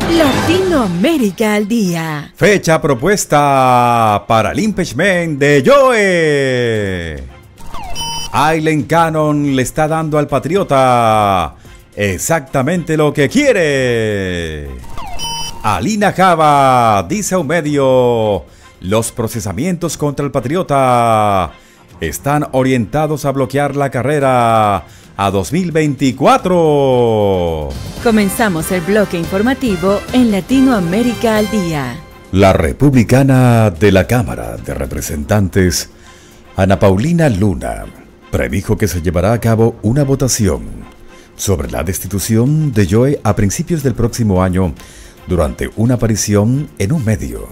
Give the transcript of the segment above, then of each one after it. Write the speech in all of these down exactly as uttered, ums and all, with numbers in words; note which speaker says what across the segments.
Speaker 1: Latinoamérica al día.
Speaker 2: Fecha propuesta para el impeachment de Joe. Aileen Cannon le está dando al patriota exactamente lo que quiere. Alina Java dice a un medio: los procesamientos contra el patriota están orientados a bloquear la carrera a dos mil veinticuatro.
Speaker 1: Comenzamos el bloque informativo en Latinoamérica al día.
Speaker 2: La republicana de la Cámara de Representantes, Ana Paulina Luna, predijo que se llevará a cabo una votación sobre la destitución de Joe a principios del próximo año durante una aparición en un medio.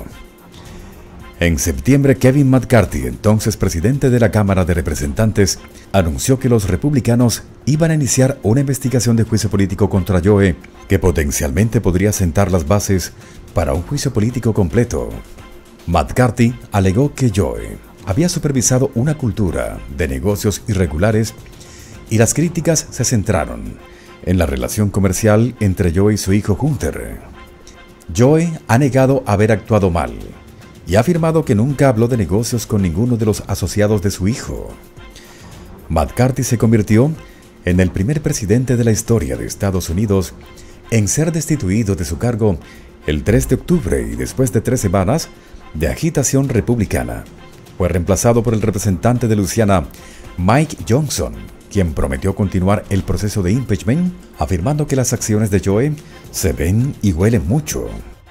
Speaker 2: En septiembre, Kevin McCarthy, entonces presidente de la Cámara de Representantes, anunció que los republicanos iban a iniciar una investigación de juicio político contra Joe, que potencialmente podría sentar las bases para un juicio político completo. McCarthy alegó que Joe había supervisado una cultura de negocios irregulares y las críticas se centraron en la relación comercial entre Joe y su hijo Hunter. Joe ha negado haber actuado mal y ha afirmado que nunca habló de negocios con ninguno de los asociados de su hijo. McCarthy se convirtió en el primer presidente de la historia de Estados Unidos en ser destituido de su cargo el tres de octubre y después de tres semanas de agitación republicana. Fue reemplazado por el representante de Luisiana, Mike Johnson, quien prometió continuar el proceso de impeachment, afirmando que las acciones de Joe se ven y huelen mucho.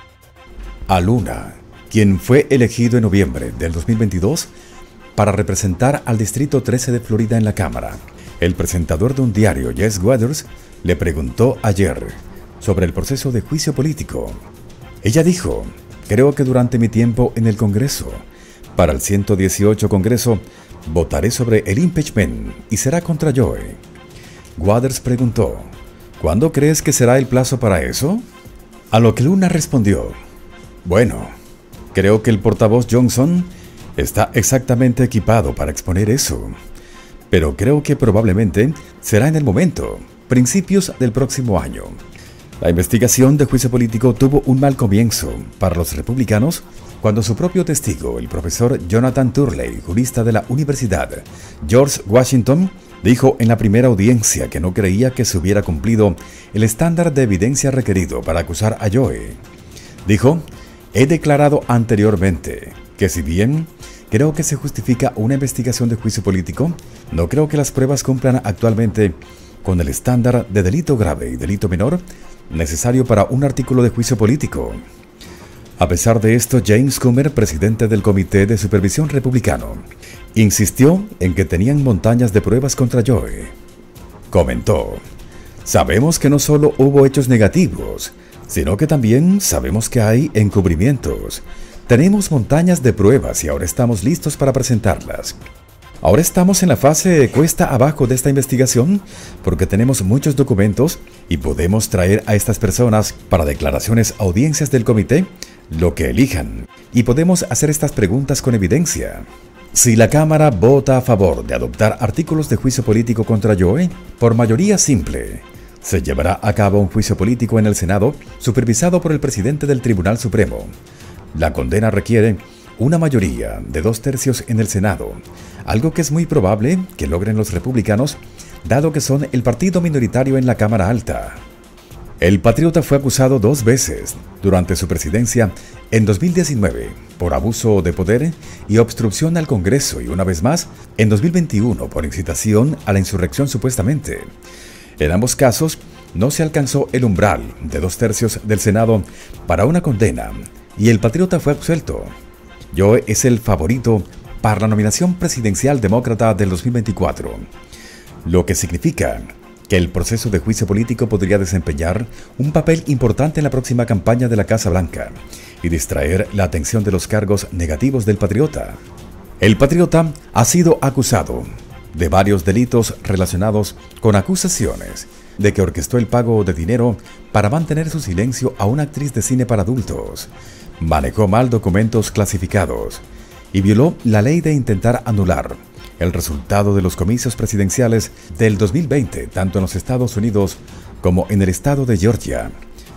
Speaker 2: A Luna, quien fue elegido en noviembre del dos mil veintidós para representar al Distrito trece de Florida en la Cámara, el presentador de un diario, Jess Waters, le preguntó ayer sobre el proceso de juicio político. Ella dijo: creo que durante mi tiempo en el Congreso, para el ciento dieciocho Congreso, votaré sobre el impeachment y será contra Joe. Waters preguntó: ¿cuándo crees que será el plazo para eso? A lo que Luna respondió: bueno, creo que el portavoz Johnson está exactamente equipado para exponer eso, pero creo que probablemente será en el momento, principios del próximo año. La investigación de juicio político tuvo un mal comienzo para los republicanos cuando su propio testigo, el profesor Jonathan Turley, jurista de la Universidad George Washington, dijo en la primera audiencia que no creía que se hubiera cumplido el estándar de evidencia requerido para acusar a Joe. Dijo: he declarado anteriormente que si bien creo que se justifica una investigación de juicio político, no creo que las pruebas cumplan actualmente con el estándar de delito grave y delito menor necesario para un artículo de juicio político. A pesar de esto, James Comer, presidente del Comité de Supervisión Republicano, insistió en que tenían montañas de pruebas contra Joe. Comentó: sabemos que no solo hubo hechos negativos, sino que también sabemos que hay encubrimientos. Tenemos montañas de pruebas y ahora estamos listos para presentarlas. Ahora estamos en la fase cuesta abajo de esta investigación porque tenemos muchos documentos y podemos traer a estas personas para declaraciones, audiencias del comité, lo que elijan, y podemos hacer estas preguntas con evidencia. Si la Cámara vota a favor de adoptar artículos de juicio político contra Joe, por mayoría simple, se llevará a cabo un juicio político en el Senado supervisado por el presidente del Tribunal Supremo. La condena requiere una mayoría de dos tercios en el Senado, algo que es muy probable que logren los republicanos, dado que son el partido minoritario en la Cámara Alta. El patriota fue acusado dos veces durante su presidencia en dos mil diecinueve por abuso de poder y obstrucción al Congreso y una vez más en dos mil veintiuno por incitación a la insurrección supuestamente. En ambos casos no se alcanzó el umbral de dos tercios del Senado para una condena y el patriota fue absuelto. Joe es el favorito para la nominación presidencial demócrata del dos mil veinticuatro, lo que significa que el proceso de juicio político podría desempeñar un papel importante en la próxima campaña de la Casa Blanca y distraer la atención de los cargos negativos del patriota. El patriota ha sido acusado de varios delitos relacionados con acusaciones de que orquestó el pago de dinero para mantener su silencio a una actriz de cine para adultos, manejó mal documentos clasificados y violó la ley de intentar anular el resultado de los comicios presidenciales del dos mil veinte, tanto en los Estados Unidos como en el estado de Georgia.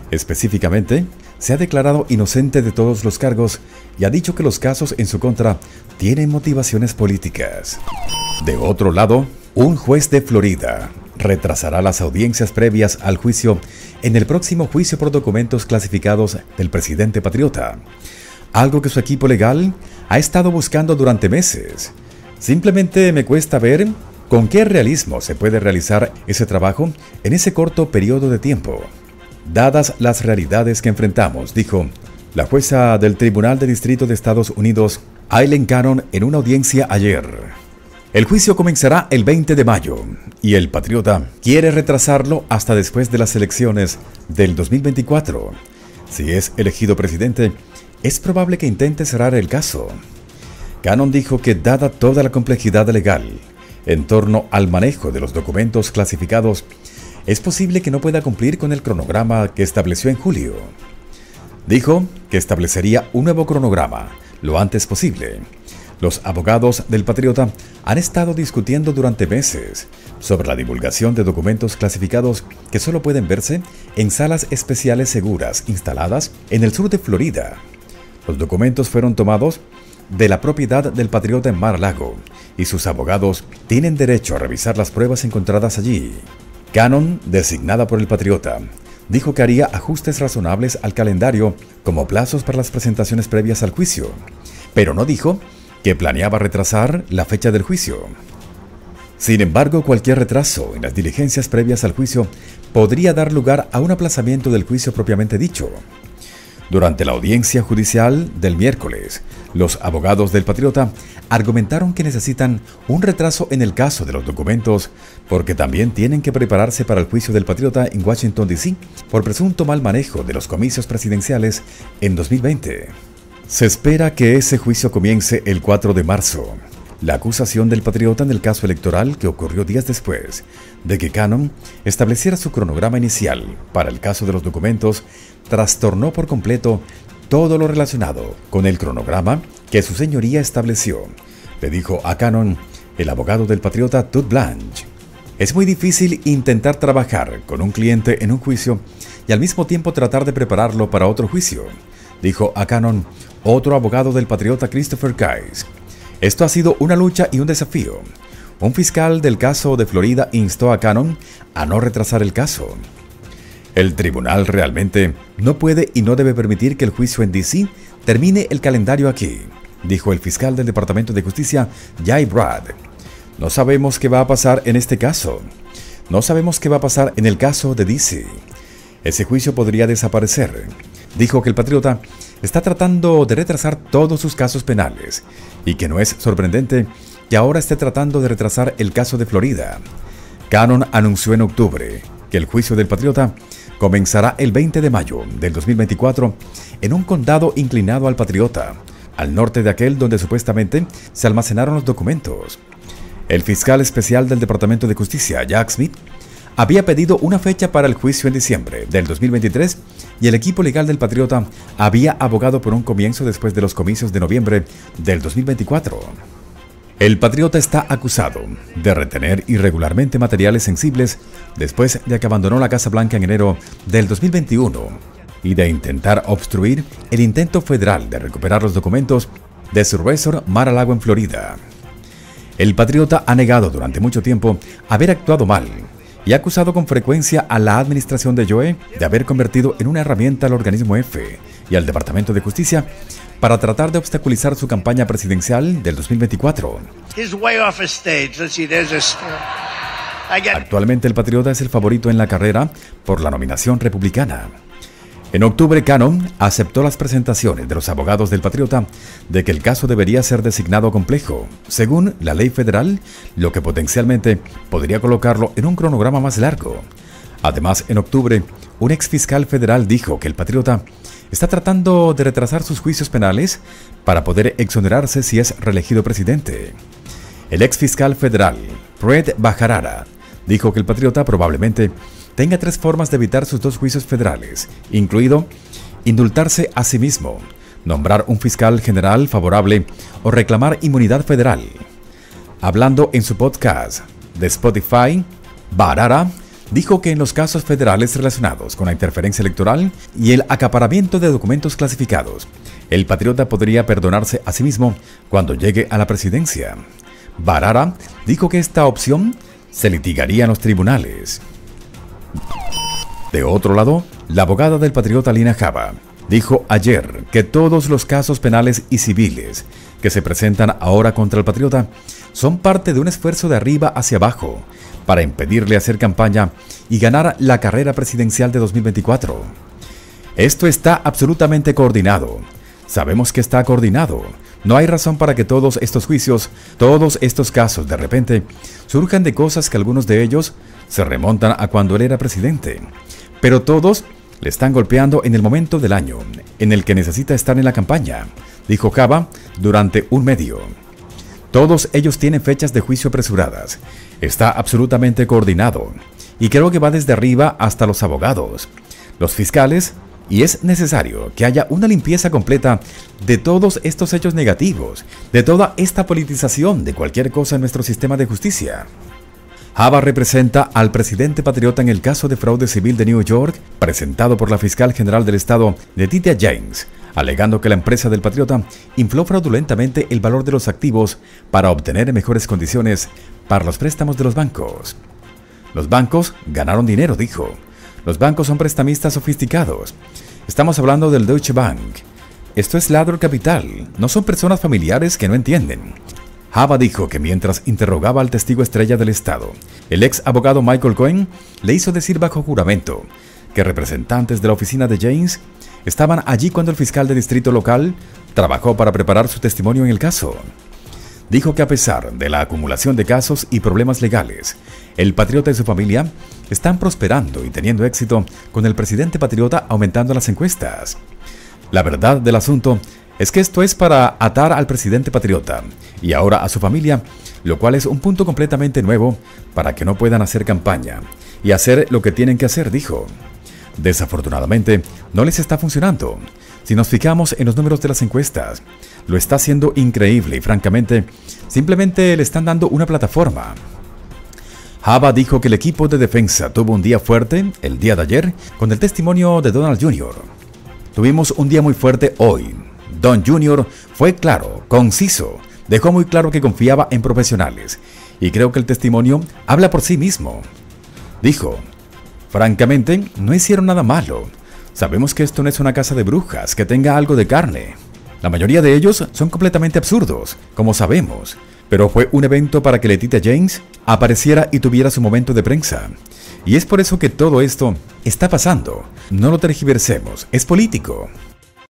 Speaker 2: Específicamente, se ha declarado inocente de todos los cargos y ha dicho que los casos en su contra tienen motivaciones políticas. De otro lado, un juez de Florida retrasará las audiencias previas al juicio en el próximo juicio por documentos clasificados del presidente patriota, algo que su equipo legal ha estado buscando durante meses. Simplemente me cuesta ver con qué realismo se puede realizar ese trabajo en ese corto periodo de tiempo, dadas las realidades que enfrentamos, dijo la jueza del Tribunal de Distrito de Estados Unidos, Aileen Cannon, en una audiencia ayer. El juicio comenzará el veinte de mayo y el patriota quiere retrasarlo hasta después de las elecciones del dos mil veinticuatro. Si es elegido presidente, es probable que intente cerrar el caso. Cannon dijo que dada toda la complejidad legal en torno al manejo de los documentos clasificados, es posible que no pueda cumplir con el cronograma que estableció en julio. Dijo que establecería un nuevo cronograma lo antes posible. Los abogados del patriota han estado discutiendo durante meses sobre la divulgación de documentos clasificados que solo pueden verse en salas especiales seguras instaladas en el sur de Florida. Los documentos fueron tomados de la propiedad del patriota en Mar-a-Lago y sus abogados tienen derecho a revisar las pruebas encontradas allí. Cannon, designada por el patriota, dijo que haría ajustes razonables al calendario como plazos para las presentaciones previas al juicio, pero no dijo que planeaba retrasar la fecha del juicio. Sin embargo, cualquier retraso en las diligencias previas al juicio podría dar lugar a un aplazamiento del juicio propiamente dicho. Durante la audiencia judicial del miércoles, los abogados del patriota argumentaron que necesitan un retraso en el caso de los documentos porque también tienen que prepararse para el juicio del patriota en Washington, D C por presunto mal manejo de los comicios presidenciales en dos mil veinte. Se espera que ese juicio comience el cuatro de marzo. La acusación del patriota en el caso electoral que ocurrió días después de que Cannon estableciera su cronograma inicial para el caso de los documentos trastornó por completo todo lo relacionado con el cronograma que su señoría estableció, le dijo a Cannon el abogado del patriota Todd Blanche. Es muy difícil intentar trabajar con un cliente en un juicio y al mismo tiempo tratar de prepararlo para otro juicio, dijo a Cannon otro abogado del patriota, Christopher Kais. Esto ha sido una lucha y un desafío. Un fiscal del caso de Florida instó a Cannon a no retrasar el caso. El tribunal realmente no puede y no debe permitir que el juicio en D C termine el calendario aquí, dijo el fiscal del Departamento de Justicia, Jay Brad. No sabemos qué va a pasar en este caso. No sabemos qué va a pasar en el caso de D C. Ese juicio podría desaparecer. Dijo que el patriota está tratando de retrasar todos sus casos penales y que no es sorprendente que ahora esté tratando de retrasar el caso de Florida. Cannon anunció en octubre que el juicio del patriota comenzará el veinte de mayo del dos mil veinticuatro en un condado inclinado al patriota, al norte de aquel donde supuestamente se almacenaron los documentos. El fiscal especial del Departamento de Justicia, Jack Smith, había pedido una fecha para el juicio en diciembre del dos mil veintitrés y el equipo legal del patriota había abogado por un comienzo después de los comicios de noviembre del dos mil veinticuatro. El patriota está acusado de retener irregularmente materiales sensibles después de que abandonó la Casa Blanca en enero del dos mil veintiuno y de intentar obstruir el intento federal de recuperar los documentos de su resort Mar-a-Lago en Florida. El patriota ha negado durante mucho tiempo haber actuado mal y ha acusado con frecuencia a la administración de Joe de haber convertido en una herramienta al organismo F y al Departamento de Justicia para tratar de obstaculizar su campaña presidencial del dos mil veinticuatro. Actualmente el patriota es el favorito en la carrera por la nominación republicana. En octubre, Cannon aceptó las presentaciones de los abogados del patriota de que el caso debería ser designado complejo, según la ley federal, lo que potencialmente podría colocarlo en un cronograma más largo. Además, en octubre, un exfiscal federal dijo que el patriota está tratando de retrasar sus juicios penales para poder exonerarse si es reelegido presidente. El exfiscal federal, Fred Bajarara, dijo que el patriota probablemente tenga tres formas de evitar sus dos juicios federales, incluido indultarse a sí mismo, nombrar un fiscal general favorable o reclamar inmunidad federal. Hablando en su podcast de Spotify, Bajarara dijo que en los casos federales relacionados con la interferencia electoral y el acaparamiento de documentos clasificados, el patriota podría perdonarse a sí mismo cuando llegue a la presidencia. Bharara dijo que esta opción se litigaría en los tribunales. De otro lado, la abogada del patriota Lina Java dijo ayer que todos los casos penales y civiles que se presentan ahora contra el patriota son parte de un esfuerzo de arriba hacia abajo para impedirle hacer campaña y ganar la carrera presidencial de dos mil veinticuatro. Esto está absolutamente coordinado. Sabemos que está coordinado. No hay razón para que todos estos juicios, todos estos casos de repente, surjan de cosas que algunos de ellos se remontan a cuando él era presidente. Pero todos le están golpeando en el momento del año en el que necesita estar en la campaña, dijo Java durante un medio. Todos ellos tienen fechas de juicio apresuradas. Está absolutamente coordinado. Y creo que va desde arriba hasta los abogados, los fiscales, y es necesario que haya una limpieza completa de todos estos hechos negativos, de toda esta politización de cualquier cosa en nuestro sistema de justicia. Java representa al presidente patriota en el caso de fraude civil de New York, presentado por la fiscal general del estado, Letitia James, alegando que la empresa del patriota infló fraudulentamente el valor de los activos para obtener mejores condiciones para los préstamos de los bancos. Los bancos ganaron dinero, dijo. Los bancos son prestamistas sofisticados. Estamos hablando del Deutsche Bank. Esto es ladro capital, no son personas familiares que no entienden. Java dijo que mientras interrogaba al testigo estrella del Estado, el ex abogado Michael Cohen le hizo decir bajo juramento que representantes de la oficina de James estaban allí cuando el fiscal de distrito local trabajó para preparar su testimonio en el caso. Dijo que a pesar de la acumulación de casos y problemas legales, el patriota y su familia están prosperando y teniendo éxito con el presidente patriota aumentando las encuestas. La verdad del asunto es que esto es para atar al presidente patriota y ahora a su familia, lo cual es un punto completamente nuevo para que no puedan hacer campaña y hacer lo que tienen que hacer, dijo. Desafortunadamente, no les está funcionando. Si nos fijamos en los números de las encuestas, lo está haciendo increíble y francamente, simplemente le están dando una plataforma. Java dijo que el equipo de defensa tuvo un día fuerte el día de ayer con el testimonio de Donald junior Tuvimos un día muy fuerte hoy. Don junior fue claro, conciso, dejó muy claro que confiaba en profesionales y creo que el testimonio habla por sí mismo. Dijo, francamente, no hicieron nada malo. Sabemos que esto no es una casa de brujas que tenga algo de carne. La mayoría de ellos son completamente absurdos, como sabemos, pero fue un evento para que Letitia James apareciera y tuviera su momento de prensa. Y es por eso que todo esto está pasando. No lo tergiversemos, es político.